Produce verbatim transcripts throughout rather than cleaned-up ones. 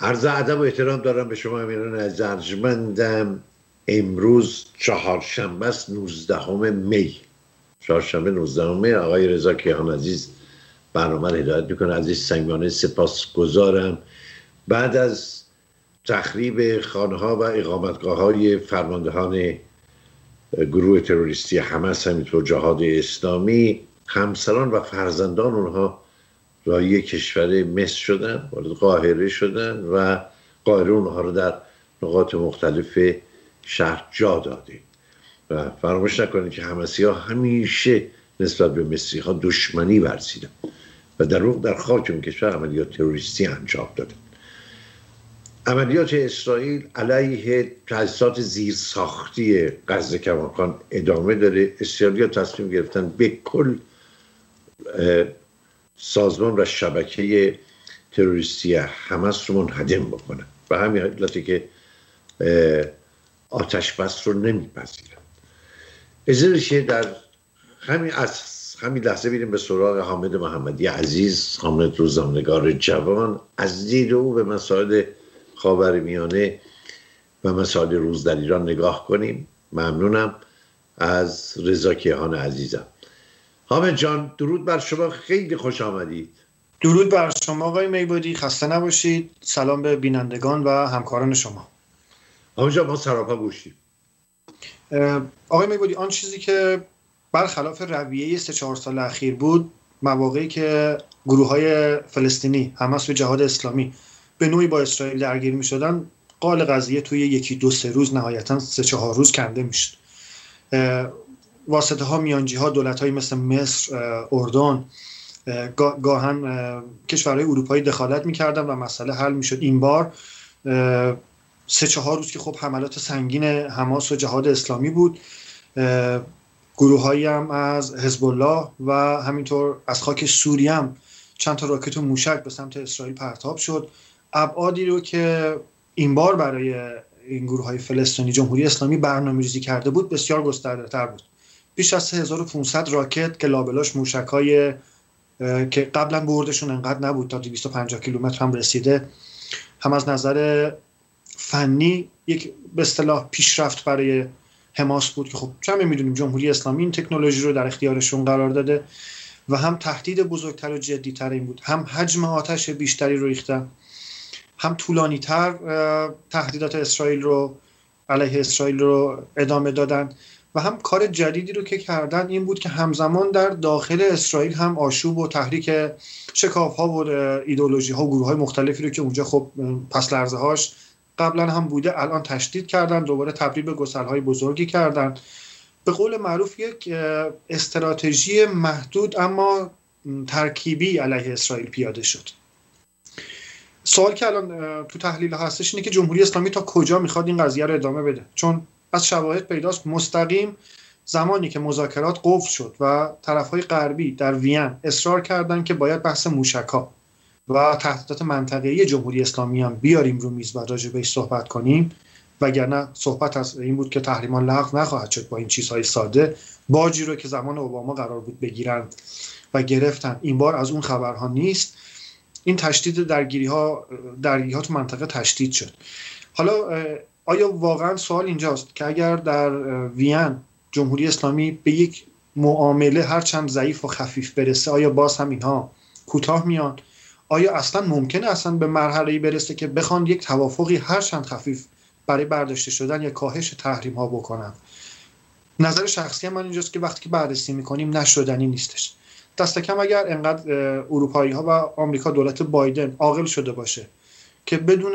عرض ادب و احترام دارم به شما امیران عزیز ارجمندم. امروز چهارشنبه است، نوزدهم می، چهارشنبه نوزدهم می. آقای رضا کیهان عزیز برنامه رو هدایت میکنه. عزیز صمیمانه سپاسگزارم. بعد از تخریب خانه‌ها و اقامتگاه‌های فرماندهان گروه تروریستی حماس، همینطور جهاد اسلامی، همسران و فرزندان اونها راهی کشور مصر شدن، وارد قاهره شدن و قاهره اونها رو در نقاط مختلف شهر جا داده. و فراموش نکنید که حماسی ها همیشه نسبت به مصری ها دشمنی ورزیدن و در واقع در خاک اون کشور عملیات تروریستی انجام دادن. عملیات اسرائیل علیه تاسیسات زیرساختی غزه کماکان ادامه داره. اسرائیلی‌ها تصمیم گرفتن به کل سازمان و شبکه تروریستی حماس رو منهدم بکنن و همین علتی که آتش بس رو نمیپذیرن. اجازه در همین از همین لحظه بیریم به سراغ حامد محمدی عزیز، حامد روزنامه‌نگار جوان. از دید او به مسائل خاورمیانه و مسائل روز در ایران نگاه کنیم. ممنونم از رضا کیهان عزیزم. حامد جان درود بر شما، خیلی خوش آمدید. درود بر شما آقای میبودی، خسته نباشید. سلام به بینندگان و همکاران شما. حامد جان ما سراپا گوشیم. آقای میبودی، آن چیزی که برخلاف رویه سه چهار سال اخیر بود، مواقعی که گروه های فلسطینی حماس و جهاد اسلامی به نوعی با اسرائیل درگیر می شدن، قال قضیه توی یکی دو سه روز نهایتا سه چهار روز کنده می شد. واسطه ها، میانجی ها، دولت های مثل مصر، اردن، گاهن کشورهای اروپایی دخالت می کردن و مسئله حل می شد. این بار سه چهار روز که خب حملات سنگین حماس و جهاد اسلامی بود، گروه هایی هم از حزب الله و همینطور از خاک سوریه هم چند تا راکت و موشک به سمت اسرائیل پرتاب شد. ابعادی رو که این بار برای این گروه های فلسطینی جمهوری اسلامی برنامه‌ریزی کرده بود بسیار گسترده تر بود. بیش از سه هزار و پانصد راکت که لابلاش موشک های که قبلا بردشون انقدر نبود، تا دویست و پنجاه کیلومتر هم رسیده، هم از نظر فنی یک به اصطلاح پیشرفت برای حماس بود که خب چه می‌دونیم جمهوری اسلامی این تکنولوژی رو در اختیارشون قرار داده، و هم تهدید بزرگتر و جدی‌تر این بود، هم حجم آتش بیشتری رو ریختن، هم طولانی‌تر تهدیدات اسرائیل رو علیه اسرائیل رو ادامه دادن، و هم کار جدیدی رو که کردن این بود که همزمان در داخل اسرائیل هم آشوب و تحریک شکاف‌ها و ایدئولوژی‌ها و گروه‌های مختلفی رو که اونجا خب پس لرزه‌هاش قبلا هم بوده الان تشدید کردن، دوباره تبدیل به گسل‌های بزرگی کردن. به قول معروف یک استراتژی محدود اما ترکیبی علیه اسرائیل پیاده شد. سوال که الان تو تحلیل هستش اینه که جمهوری اسلامی تا کجا میخواد این قضیه رو ادامه بده، چون از شواهد پیداست مستقیم زمانی که مذاکرات قفل شد و طرفهای غربی در وین اصرار کردن که باید بحث موشک‌ها و تهدیدات منطقه‌ای جمهوری اسلامی هم بیاریم رو میز و راجع بهش صحبت کنیم، وگرنه صحبت از این بود که تحریمان لغو نخواهد شد با این چیزهای ساده. باجی رو که زمان اوباما قرار بود بگیرن و گرفتن، این بار از اون خبرها نیست. این تشدید درگیری‌ها درگیری‌ها تو منطقه تشدید شد. حالا آیا واقعا سوال اینجاست که اگر در وین جمهوری اسلامی به یک معامله هرچند ضعیف و خفیف برسه، آیا باز هم اینها کوتاه میان؟ آیا اصلا ممکنه اصلا به مرحله‌ای برسه که بخوان یک توافقی هرچند خفیف برای برداشته شدن یا کاهش تحریم ها بکنن؟ نظر شخصی من اینجاست که وقتی که بررسی میکنیم نشدنی نیستش. دست کم اگر انقدر اروپایی ها و آمریکا، دولت بایدن عاقل شده باشه که بدون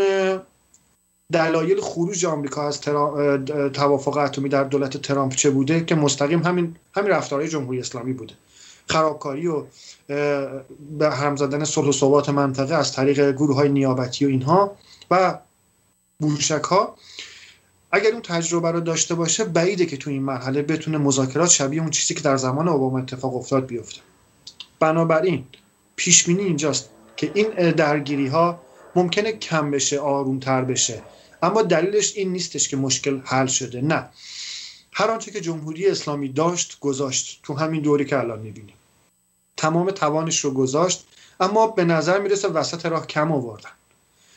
دلایل خروج آمریکا از توافق اتمی در دولت ترامپ چه بوده که مستقیم همین همین رفتارهای جمهوری اسلامی بوده، خرابکاری و به هم زدن صلح و ثبات منطقه از طریق گروه‌های نیابتی و اینها و موشک‌ها. اگر اون تجربه رو داشته باشه بعیده که تو این مرحله بتونه مذاکرات شبیه اون چیزی که در زمان اوباما اتفاق افتاد بیفته. بنابراین پیش بینی اینجاست که این درگیری‌ها ممکنه کم بشه، آروم‌تر بشه، اما دلیلش این نیستش که مشکل حل شده. نه، هر آنچه که جمهوری اسلامی داشت گذاشت تو همین دوری که الان می‌بینیم. تمام توانش رو گذاشت، اما به نظر میرسه وسط راه کم آوردن.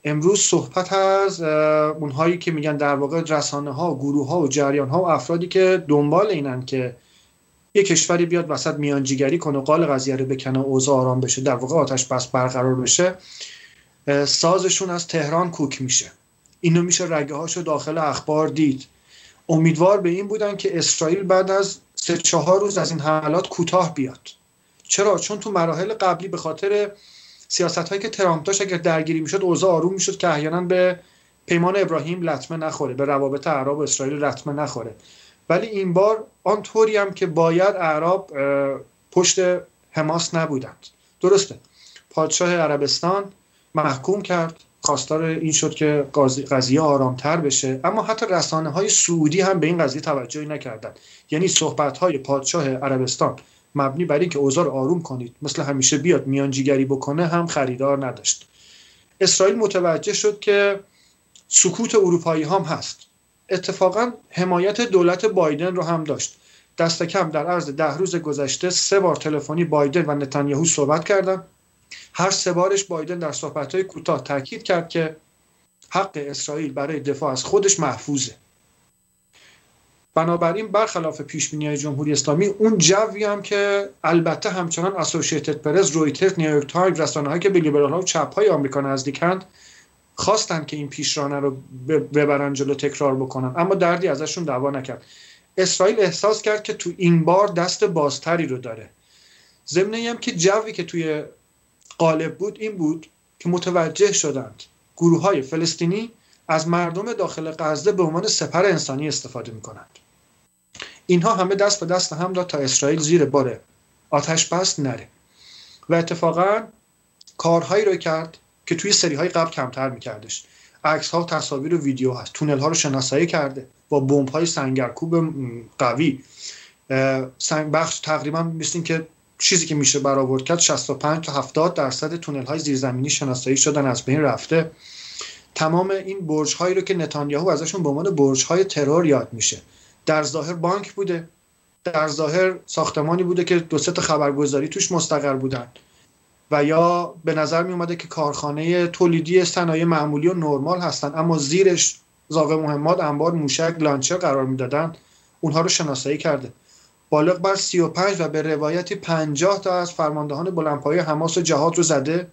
امروز صحبت از اونهایی که میگن در واقع رسانه ها و گروه ها و جریان ها و افرادی که دنبال اینن که یک کشوری بیاد وسط میانجیگری کنه و قال قضیه رو بکنه و اوضاع آرام بشه، در واقع آتش بس برقرار بشه، سازشون از تهران کوک میشه. اینو میشه رگه هاشو داخل اخبار دید. امیدوار به این بودن که اسرائیل بعد از سه چهار روز از این حملات کوتاه بیاد. چرا؟ چون تو مراحل قبلی به خاطر سیاست هایی که ترامپ داشت اگر درگیری میشد اوضاع آروم میشد که احیانا به پیمان ابراهیم لطمه نخوره، به روابط عرب و اسرائیل لطمه نخوره. ولی این بار آنطوری هم که باید عرب پشت حماس نبودند. درسته پادشاه عربستان محکوم کرد، خواستار این شد که قضیه آرامتر بشه، اما حتی رسانه های سعودی هم به این قضیه توجهی نکردند. یعنی صحبت های پادشاه عربستان مبنی بر این که اوضاع آروم کنید مثل همیشه بیاد میانجیگری بکنه هم خریدار نداشت. اسرائیل متوجه شد که سکوت اروپایی هم هست. اتفاقا حمایت دولت بایدن رو هم داشت. دست کم در عرض ده روز گذشته سه بار تلفنی بایدن و نتانیاهو صحبت کردن. هر سه بارش بایدن در صحبت‌های کوتاه تاکید کرد که حق اسرائیل برای دفاع از خودش محفوظه. بنابراین برخلاف پیشبینی‌های جمهوری اسلامی اون جوی هم که البته همچنان اسوسییتد پرس، رویترز، نیویورک تایمز، رسانه‌هایی که به لیبرال‌ها و چپ‌های آمریکا نزدیکند خواستن که این پیشرانه رو ببرن جلو، تکرار بکنن، اما دردی ازشون دعوا نکرد. اسرائیل احساس کرد که تو این بار دست بازتری رو داره. ضمن اینم که جوی که توی غالب بود این بود که متوجه شدند گروه‌های فلسطینی از مردم داخل غزه به عنوان سپر انسانی استفاده می‌کنند. اینها همه دست به دست هم داد تا اسرائیل زیر بار آتش بس نره و اتفاقا کارهایی رو کرد که توی سری‌های قبل کمتر می‌کردش. عکس‌ها، تصاویر و ویدیو هست. تونل‌ها رو شناسایی کرده با بمب‌های سنگرکوب قوی. سنگ بخش تقریبا مثل که چیزی که میشه برآورد کرد شصت و پنج تا هفتاد درصد تونل‌های زیرزمینی شناسایی شدن، از بین رفته. تمام این برج‌هایی رو که نتانیاهو ازشون به عنوان برج‌های ترور یاد میشه، در ظاهر بانک بوده، در ظاهر ساختمانی بوده که دو سه تا خبرگزاری توش مستقر بودن و یا به نظر می اومده که کارخانه تولیدی صنایع معمولی و نرمال هستن، اما زیرش زاغ مهمات، انبار موشک، لانچر قرار میدادن. اونها رو شناسایی کرده. بالغ بر سی و پنج و به روایتی پنجاه تا از فرماندهان بلندپایه حماس و جهاد رو زده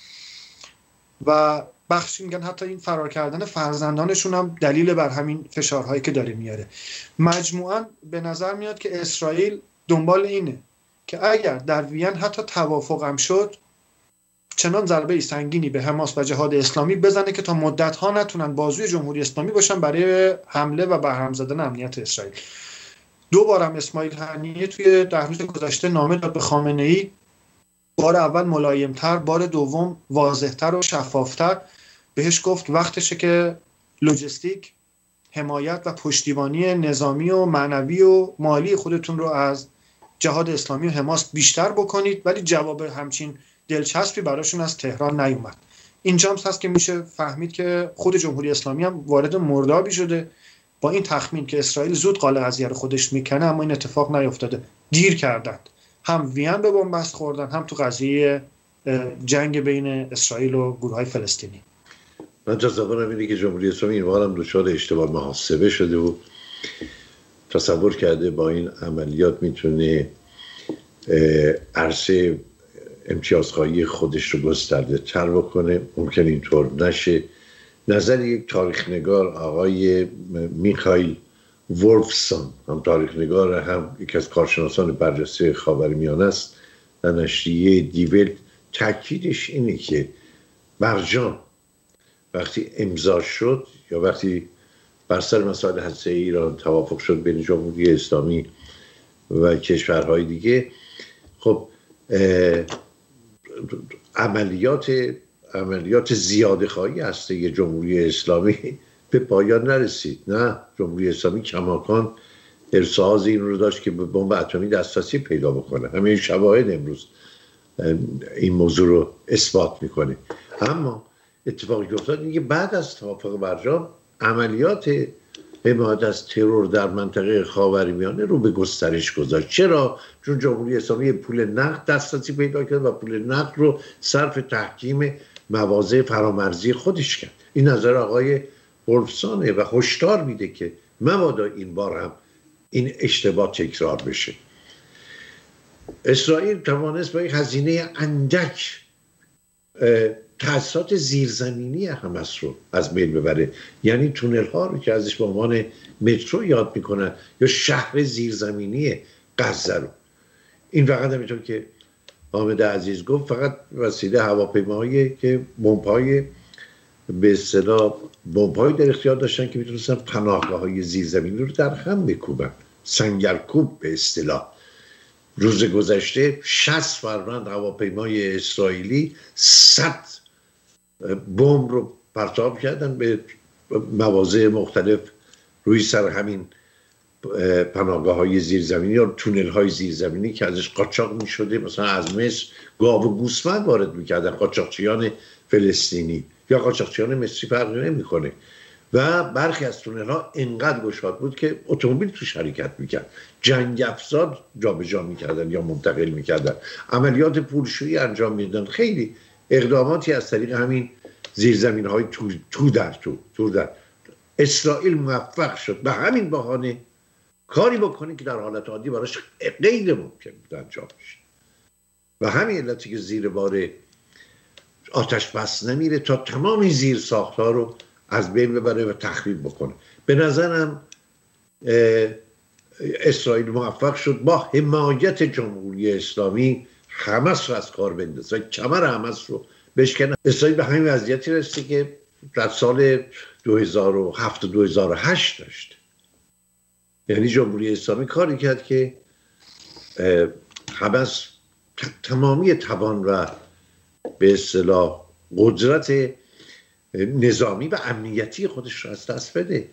و بخشی میگن حتی این فرار کردن فرزندانشون هم دلیل بر همین فشارهایی که داره میاره. مجموعاً به نظر میاد که اسرائیل دنبال اینه که اگر در وین حتی توافق هم شد، چنان ضربه سنگینی به حماس و جهاد اسلامی بزنه که تا مدت‌ها نتونن بازوی جمهوری اسلامی باشن برای حمله و برهم زدن امنیت اسرائیل. دو بارم اسماعیل هنیه توی ده روز گذشته نامه داد به خامنه‌ای، بار اول ملایم‌تر، بار دوم واضح‌تر و شفاف‌تر. بهش گفت وقتشه که لوجستیک، حمایت و پشتیبانی نظامی و معنوی و مالی خودتون رو از جهاد اسلامی و حماس بیشتر بکنید، ولی جواب همچین دلچسبی براشون از تهران نیومد. اینجا هم هست که میشه فهمید که خود جمهوری اسلامی هم وارد مردابی شده با این تخمین که اسرائیل زود قال قضیه رو خودش میکنه، اما این اتفاق نیفتاده. دیر کردند، هم وین به بنبست خوردن، هم تو قضیه جنگ بین اسرائیل و گروه‌های فلسطینی. من تصورم اینه که جمهوری اسلامی این بار هم دچار اشتباه محاسبه شده و تصور کرده با این عملیات میتونه عرصه امتیازخواهی خودش رو گسترده تر بکنه. ممکن اینطور نشه. نظر یک تاریخنگار آقای میخائیل وولفسون، هم تاریخنگار هم یک از کارشناسان برجسته خاورمیانه است، در نشریه دیولت تاکیدش اینه که برجام وقتی امضا شد یا وقتی بر سر مسائل هسته‌ای ایران توافق شد بین جمهوری اسلامی و کشورهای دیگه، خب عملیات عملیات زیاده‌خواهی هسته جمهوری اسلامی به پایان نرسید. نه، جمهوری اسلامی کماکان ارساز این رو داشت که به بمب اتمی دسترسی پیدا بکنه. همین شواهد امروز این موضوع رو اثبات میکنه. اما اتفاقی که افتاد اینه که بعد از توافق برجام عملیات حمایت از ترور در منطقه خاورمیانه رو به گسترش گذاشت. چرا؟ چون جمهوری اسلامی پول نقد دسترسی پیدا کرد و پول نقد رو صرف تحکیم مواضع فرامرزی خودش کرد. این نظر آقای ولفسانه و هشدار میده که مبادا این بار هم این اشتباه تکرار بشه. اسرائیل توانست با یک هزینه اندک تأسیسات زیرزمینی حماس رو از بین ببره، یعنی تونل ها رو که ازش به عنوان مترو یاد میکنن یا شهر زیرزمینی غزه رو. این فقط همینطور که حامد عزیز گفت فقط وسیله هواپیماهایی که بمب‌های به اصطلاح بمب‌هایی در اختیار داشتن که میتونستن پناهگاه‌های زیرزمینی رو در هم بکوبن، سنگرکوب به اصطلاح. روز گذشته شصت فروند هواپیمای اسرائیلی صد بمب رو پرتاب کردن به مواضع مختلف روی سر همین پناهگاه‌های زیرزمینی یا تونل‌های زیرزمینی که ازش قاچاق می‌شده، مثلا از مصر گاو و گوسفند وارد می‌کردن قاچاقچیان فلسطینی یا قاچاقچیان مصری، فرقی نمی‌کنه. و برخی از تونل‌ها انقدر گشاد بود که اتومبیل توش حرکت می‌کرد، جنگ افزار جابجا می‌کردن یا منتقل می‌کردن، عملیات پولشویی انجام می‌دادن. خیلی اقداماتی از طریق همین زیرزمین‌های تو تو در تو تو در اسرائیل موفق شد به همین بهانه کاری بکنه که در حالت عادی براش غیر ممکن بود انجام بشه. و همین علتی که زیر بار آتش بس نمیره تا تمام زیر ساخت‌ها رو از بین ببره و تخریب بکنه. به نظرم اسرائیل موفق شد با حمایت جمهوری اسلامی حماس رو از کار بندازه، کمر حماس رو بشکنه. اسرائیل به همین وضعیتی رسید که در سال دو هزار و هفت و دو هزار و هشت داشت. یعنی جمهوری اسلامی کاری کرد که حماس تمامی توان و به اصطلاح قدرت نظامی و امنیتی خودش رو از دست بده.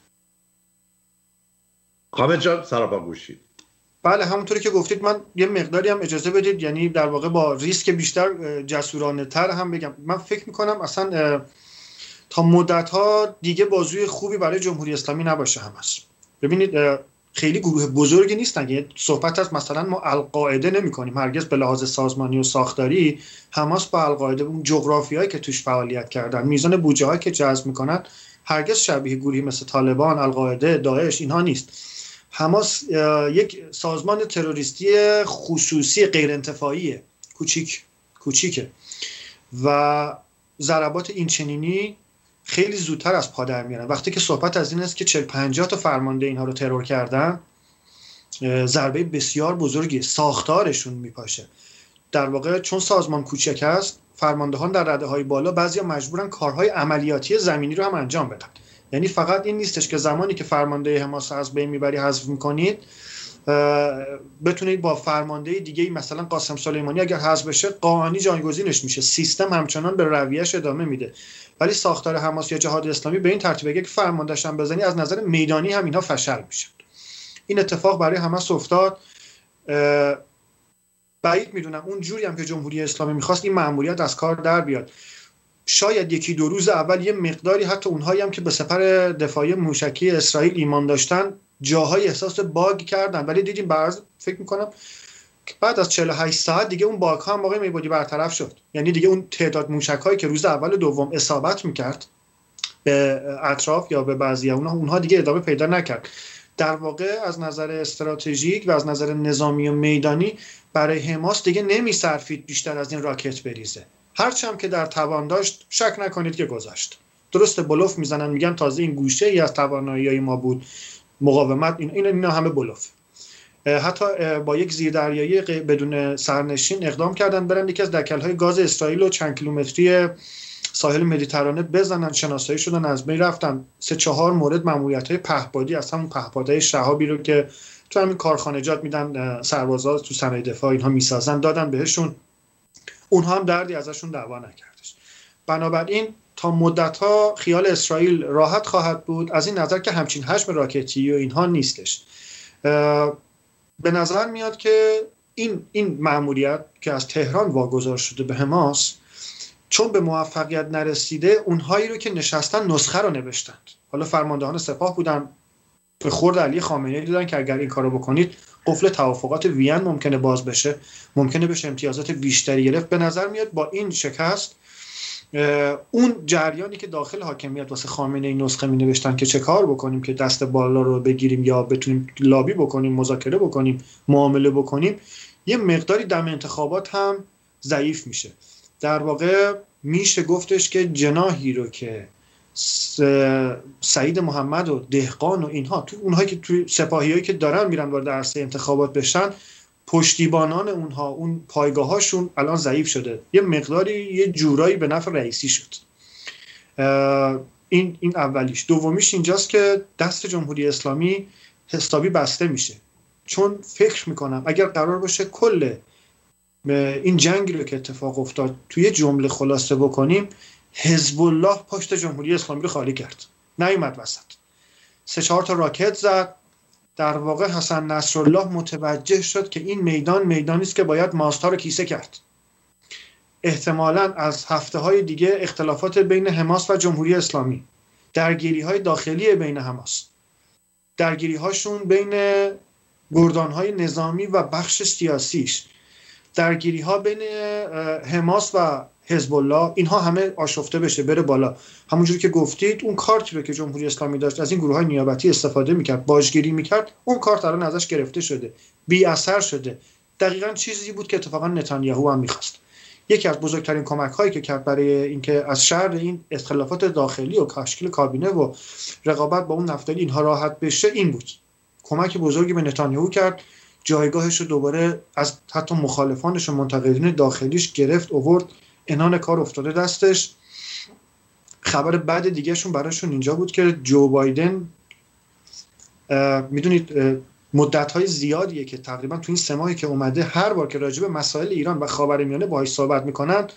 حامد جان سراپا گوشید. بله همونطوری که گفتید، من یه مقداری هم اجازه بدید، یعنی در واقع با ریسک بیشتر جسورانه تر هم بگم. من فکر میکنم اصلا تا مدت ها دیگه بازوی خوبی برای جمهوری اسلامی نباشه حماس. ببینید خیلی گروه بزرگی نیستن، یعنی صحبت از مثلا ما القاعده نمی کنیم هرگز به لحاظ سازمانی و ساختاری. حماس با القاعده اون جغرافیایی که توش فعالیت کردن، میزان بودجه هایی که جذب میکنن، هرگز شبیه گروهی مثل طالبان، القاعده، داعش اینها نیست. حماس یک سازمان تروریستی خصوصی غیر انتفاعیه، کوچیک کوچیکه و ضربات این چنینی خیلی زودتر از پا در میارن. وقتی که صحبت از این است که چهل پنجاه تا فرمانده اینها رو ترور کردن، ضربه بسیار بزرگی، ساختارشون میپاشه. در واقع چون سازمان کوچک است، فرماندهان در رده‌های بالا بعضیا مجبورن کارهای عملیاتی زمینی رو هم انجام بدن. یعنی فقط این نیستش که زمانی که فرمانده حماس از بین میبری حذف میکنید بتونید با فرمانده دیگه مثلا قاسم سلیمانی اگر حذف بشه قاآنی جایگزینش میشه، سیستم همچنان به رویه‌اش ادامه میده. ولی ساختار حماس یا جهاد اسلامی به این ترتیبه که فرمانده‌اش هم بزنی از نظر میدانی هم اینا فشل میشه. این اتفاق برای حماس افتاد. بعید میدونم اون جوری هم که جمهوری اسلامی میخواست این مأموریت از کار در بیاد. شاید یکی دو روز اول یه مقداری حتی اونهایی هم که به سپر دفاعی موشکی اسرائیل ایمان داشتن جاهای احساس باگ کردن، ولی دیدیم بعد فکر میکنم که بعد از چهل و هشت ساعت دیگه اون باگ ها هم موقع میبودی برطرف شد. یعنی دیگه اون تعداد موشک هایی که روز اول و دوم اصابت میکرد به اطراف یا به بعضی اونها اونها دیگه ادامه پیدا نکرد. در واقع از نظر استراتژیک و از نظر نظامی و میدانی برای حماس دیگه نمیصرفید بیشتر از این راکت بریزه. هرچند که در توان داشت شک نکنید که گذاشت. درسته بلوف میزنن میگن تازه این گوشه ای از توانایی ما بود مقاومت، این اینا, اینا همه بلوف. حتی با یک زیردریایی بدون سرنشین اقدام کردن برن یکی از دکل‌های گاز اسرائیل رو چند کیلومتری ساحل مدیترانه بزنن، شناسایی شدن، از بین رفتن. سه چهار مورد ماموریت‌های پهپادی از همون پهپادهای شهابی رو که تو همین کارخانجات میدن سربازا تو صنایع دفاع اینها میسازن دادن بهشون، اونها هم دردی ازشون دعوا نکردش. بنابراین تا مدت‌ها خیال اسرائیل راحت خواهد بود از این نظر که همچین حجم راکتی و اینها نیستش. به نظر میاد که این این مأموریت که از تهران واگذار شده به حماس چون به موفقیت نرسیده، اونهایی رو که نشستن نسخه رو نوشتند، حالا فرماندهان سپاه بودن، به خورد علی خامنه‌ای دادن که اگر این کارو بکنید قفل توافقات وین ممکنه باز بشه، ممکنه بشه امتیازات بیشتری گرفت. به نظر میاد با این شکست اون جریانی که داخل حاکمیت واسه خامنه‌ای نسخه می نوشتن که چه کار بکنیم که دست بالا رو بگیریم یا بتونیم لابی بکنیم، مذاکره بکنیم، معامله بکنیم، یه مقداری دم انتخابات هم ضعیف میشه. در واقع میشه گفتش که جناحی رو که سعید محمد و دهقان و اینها تو اونهایی که تو سپاهیایی که دارن میرن وارد عرصه انتخابات بشن، پشتیبانان اونها، اون پایگاهاشون الان ضعیف شده، یه مقداری یه جورایی به نفع رئیسی شد. این این اولیش. دومیش اینجاست که دست جمهوری اسلامی حسابی بسته میشه، چون فکر میکنم اگر قرار باشه کل این جنگی رو که اتفاق افتاد توی جمله خلاصه بکنیم، حزب الله پشت جمهوری اسلامی رو خالی کرد، نیومد وسط، سه چهار تا راکت زد. در واقع حسن نصرالله متوجه شد که این میدان میدانی است که باید ماستا رو کیسه کرد. احتمالاً از هفته‌های دیگه اختلافات بین حماس و جمهوری اسلامی، درگیری‌های داخلی بین حماس، درگیری‌هاشون بین گردان‌های نظامی و بخش سیاسیش، درگیری‌ها بین حماس و حزب الله، اینها همه آشفته بشه، بره بالا. همونجوری که گفتید اون کارتی رو که جمهوری اسلامی داشت از این گروه‌های نیابتی استفاده می‌کرد، باجگیری می‌کرد، اون کارت الان ازش گرفته شده، بی اثر شده. دقیقاً چیزی بود که اتفاقاً نتانیاهو هم می‌خواست. یکی از بزرگترین کمک‌هایی که کرد برای اینکه از شر این اختلافات داخلی و تشکیل کابینه و رقابت با اون نفتالی اینها راحت بشه این بود. کمک بزرگی به نتانیاهو کرد، جایگاهش رو دوباره از حتی مخالفانش و منتقدین داخلیش گرفت، آورد، انان کار افتاده دستش. خبر بعد دیگه شون براشون اینجا بود که جو بایدن، میدونید مدت‌های زیادیه که تقریبا تو این سه ماهی که اومده هر بار که راجع به مسائل ایران و خاورمیانه باهاش صحبت میکنن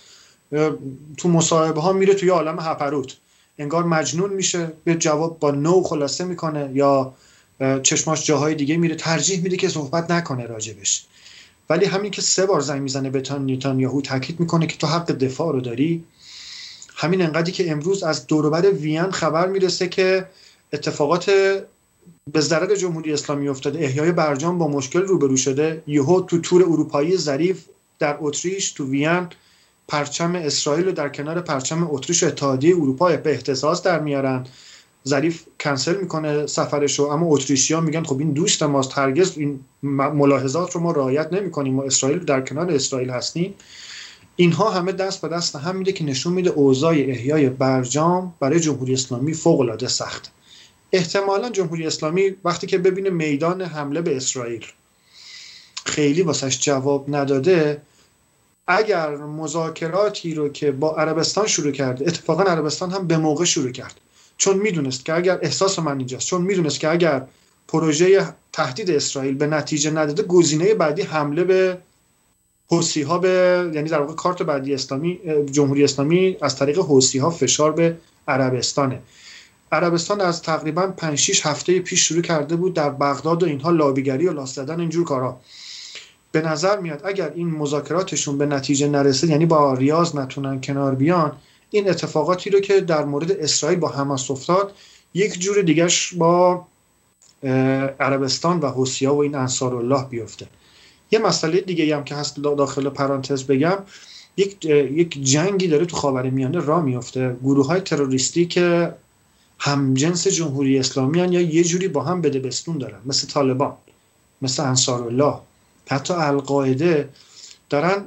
تو مصاحبه ها میره توی عالم هپروت، انگار مجنون میشه، به جواب با نو خلاصه میکنه یا چشماش جاهای دیگه میره، ترجیح میده که صحبت نکنه راجبش. ولی همین که سه بار زنگ میزنه به نتانیاهو، تاکید میکنه که تو حق دفاع رو داری. همین انقدری که امروز از دور و بر وین خبر میرسه که اتفاقات به ضرر جمهوری اسلامی افتاده، احیای برجام با مشکل روبرو شده، یهو تو تور اروپایی ظریف در اتریش تو وین پرچم اسرائیل رو در کنار پرچم اتریش و اتحادیه اروپا به اهتزاز در میارن. ظریف کنسل میکنه سفرشو، اما اتریشی‌ها میگن خب این دوست ماست، هرگز این ملاحظات رو ما رعایت نمی‌کنیم، ما اسرائیل در کنار اسرائیل هستیم. اینها همه دست به دست هم میده که نشون میده اوضاع احیای برجام برای جمهوری اسلامی فوق‌العاده سخت. احتمالاً جمهوری اسلامی وقتی که ببینه میدان حمله به اسرائیل خیلی واسش جواب نداده، اگر مذاکراتی رو که با عربستان شروع کرده، اتفاقاً عربستان هم به موقع شروع کرد، چون میدونست که اگر احساس من اینجاست، چون میدونست که اگر پروژه تهدید اسرائیل به نتیجه نداده، گزینه بعدی حمله به حوثی ها، به یعنی در واقع کارت بعدی اسلامی جمهوری اسلامی از طریق حوثی ها فشار به عربستانه. عربستان از تقریبا پنج شش هفته پیش شروع کرده بود در بغداد و اینها لابیگری و لاس زدن اینجور کارا. به نظر میاد اگر این مذاکراتشون به نتیجه نرسه، یعنی با ریاض نتونن کنار بیان، این اتفاقاتی رو که در مورد اسرائیل با حماس افتاد یک جور دیگهش با عربستان و حوثی‌ها و این انصارالله بیفته. یه مسئله دیگه هم که هست داخل پرانتز بگم، یک یک جنگی داره تو خاورمیانه راه میفته. گروه‌های تروریستی که همجنس جمهوری اسلامی هن یا یه جوری با هم بده بستون دارن، مثل طالبان، مثل انصارالله، حتی القاعده، دارن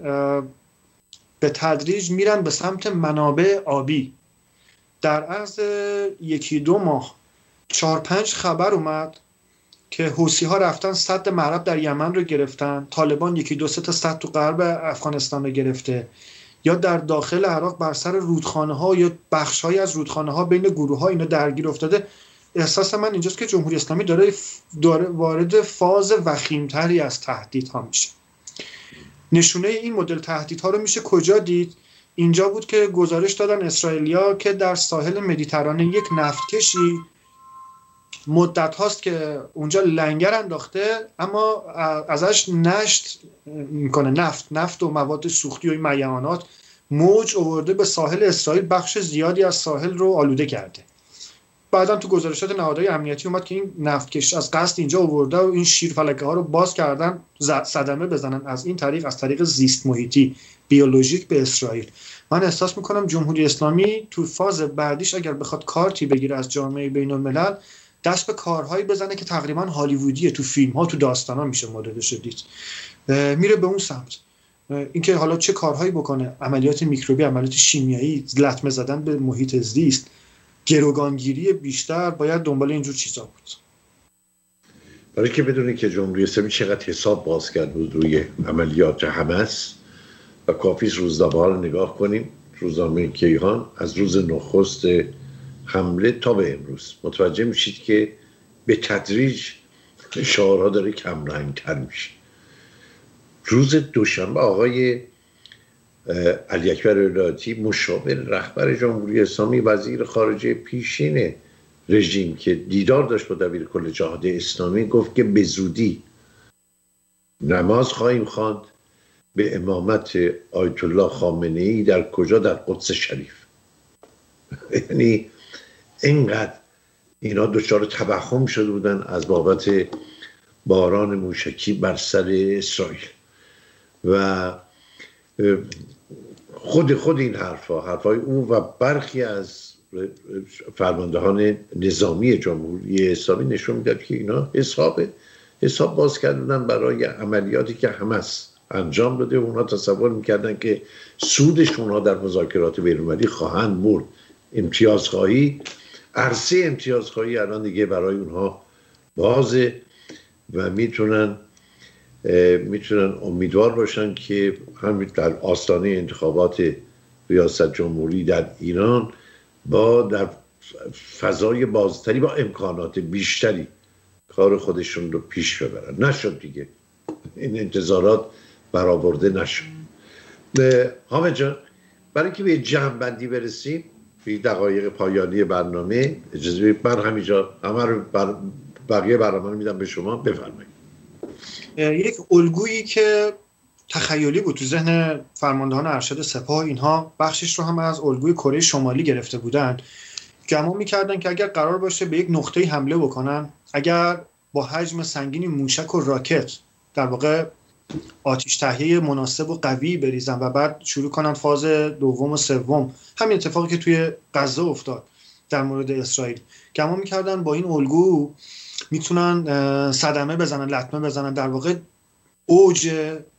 به تدریج میرن به سمت منابع آبی. در عرض یکی دو ماه چهار پنج خبر اومد که حوثی ها رفتن سد معرب در یمن رو گرفتن، طالبان یکی دو سه تا سد تو غرب افغانستان رو گرفته، یا در داخل عراق بر سر رودخانه ها یا بخش های از رودخانه ها بین گروه ها اینا درگیر افتاده. احساس من اینجاست که جمهوری اسلامی داره, داره وارد فاز وخیمتری از تهدیدها میشه. نشونه این مدل تهدیدها رو میشه کجا دید؟ اینجا بود که گزارش دادن اسرائیلیا که در ساحل مدیترانه یک نفتکشی مدت هاست که اونجا لنگر انداخته، اما ازش نشت میکنه، نفت نفت و مواد سوختی و این میعانات موج آورده به ساحل اسرائیل، بخش زیادی از ساحل رو آلوده کرده. بعداً تو گزارشات نهادهای امنیتی اومد که این نفتکش از قصد اینجا آورده و این شیرفلکه ها رو باز کردن صدمه بزنن از این طریق، از طریق زیست محیطی بیولوژیک به اسرائیل. من احساس میکنم جمهوری اسلامی تو فاز بعدیش اگر بخواد کارتی بگیره از جامعه بین الملل، دست به کارهایی بزنه که تقریبا هالیوودیه، تو فیلم ها تو داستان ها میشه مدلش دید، میره به اون سمت. اینکه حالا چه کارهایی بکنه، عملیات میکروبی، عملیات شیمیایی، لطمه زدن به محیط زیست، گروگانگیری بیشتر، باید دنبال اینجور چیزا بود. برای که بدونید که جمهوری اسلامی چقدر حساب باز کرد بود روی عملیات حماس و کافی روزنامه ها رو نگاه کنیم. روزنامه کیهان از روز نخست حمله تا به امروز متوجه میشید که به تدریج شعارها داره کم رنگ‌تر میشه. روز دوشنبه آقای علی اکبر ولایتی مشاور رهبر جمهوری اسلامی، وزیر خارجه پیشین رژیم که دیدار داشت با دبیر کل جهاد اسلامی، گفت که به زودی نماز خواهیم خواند به امامت آیت الله خامنه‌ای در کجا؟ در قدس شریف. یعنی اینقدر اینا دچار توهم شده بودن از بابت باران موشکی بر سر اسرائیل و خود خود این حرفا حرفای اون و برخی از فرماندهان نظامی جمهوری اسلامی نشون میداد که اینا حساب حساب باز کردن برای عملیاتی که حماس انجام داده. اونا تصور میکردن که سودش اونها در مذاکرات بین‌المللی خواهند برد. امتیازخواهی، عرصه امتیازخواهی الان دیگه برای اونها بازه و میتونن میتونن امیدوار باشن که همین در آستانه انتخابات ریاست جمهوری در ایران با در فضای بازتری با امکانات بیشتری کار خودشون رو پیش ببرن. نشد دیگه، این انتظارات برآورده نشد. حامد جان، برای که به جمع بندی برسیم به دقایق پایانی برنامه، اجازه بدید من همینجا همه رو بر بقیه برنامه رو میدم به شما، بفرمایید. یک الگویی که تخیلی بود تو ذهن فرماندهان ارشد سپاه، اینها بخشش رو هم از الگوی کره شمالی گرفته بودن. گمان می‌کردن که اگر قرار باشه به یک نقطه حمله بکنن، اگر با حجم سنگینی موشک و راکت در واقع آتش تهیه مناسب و قوی بریزن و بعد شروع کنن فاز دوم و سوم، همین اتفاقی که توی غزه افتاد در مورد اسرائیل، گمان می‌کردن با این الگو میتونن صدمه بزنن، لطمه بزنن، در واقع اوج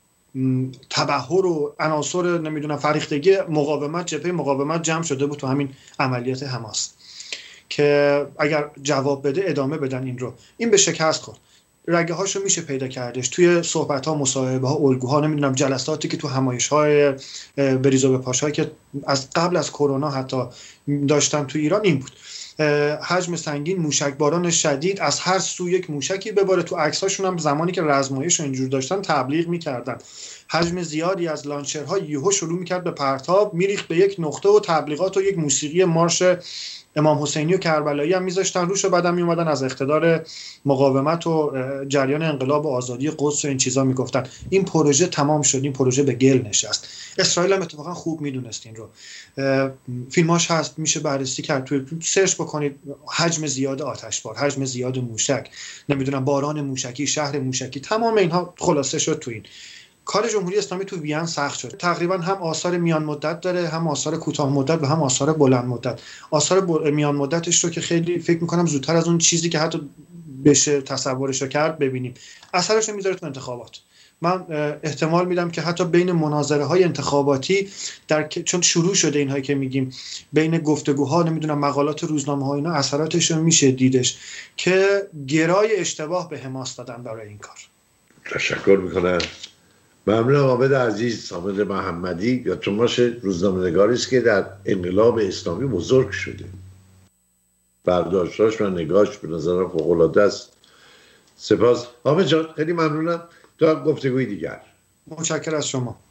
تبحر و عناصر نمیدونم فریختگی مقاومت، جبهه مقاومت جمع شده بود تو همین عملیات حماس که اگر جواب بده ادامه بدن این رو. این به شکست خورد. رگه هاشو میشه پیدا کردش توی صحبت ها، مصاحبه ها، الگوها، نمیدونم جلساتی که تو همایش های بریز و بپاشایی که از قبل از کرونا حتی داشتن تو ایران این بود. حجم سنگین، موشک باران شدید، از هر سو یک موشکی بباره. تو عکساشون هم زمانی که رزمایش و اینجور داشتن تبلیغ میکردن. حجم زیادی از لانچرها یهو شروع میکرد به پرتاب، میریخت به یک نقطه و تبلیغات و یک موسیقی مارش امام حسینی و کربلایی هم میذاشتن روش و بعدم میومدن از اقتدار مقاومت و جریان انقلاب و آزادی قدس و این چیزا میگفتن. این پروژه تمام شد، این پروژه به گل نشست. اسرائیل هم اتفاقا خوب میدونست این رو. فیلماش هست، میشه بررسی کرد، توی سرچ بکنید، حجم زیاد آتشبار، حجم زیاد موشک، نمیدونم باران موشکی، شهر موشکی، تمام اینها خلاصه شد تو این. کار جمهوری اسلامی تو وین سخت شد. تقریبا هم آثار میان مدت داره، هم آثار کوتاه مدت و هم آثار بلند مدت. آثار بل... میان مدتش رو که خیلی فکر میکنم زودتر از اون چیزی که حتی بشه تصورش رو کرد ببینیم. اثرش رو میذاره تو انتخابات. من احتمال میدم که حتی بین مناظره های انتخاباتی در چون شروع شده اینهایی که میگیم، بین گفتگوها، نمیدونم مقالات روزنامه ها، اینا اثراتش رو میشه دیدش که گرای اشتباه به حماس دادن برای این کار. تشکر میکنم. ممنونم. عابد عزیز، حامد محمدی، یا تو باشه روزنامه‌نگاری است که در انقلاب اسلامی بزرگ شده. برداشتاش و نگاهش به نظرم فوق‌العاده است. سپاس حامد جان، خیلی ممنونم. تا گفتگوی دیگر. متشکرم از شما.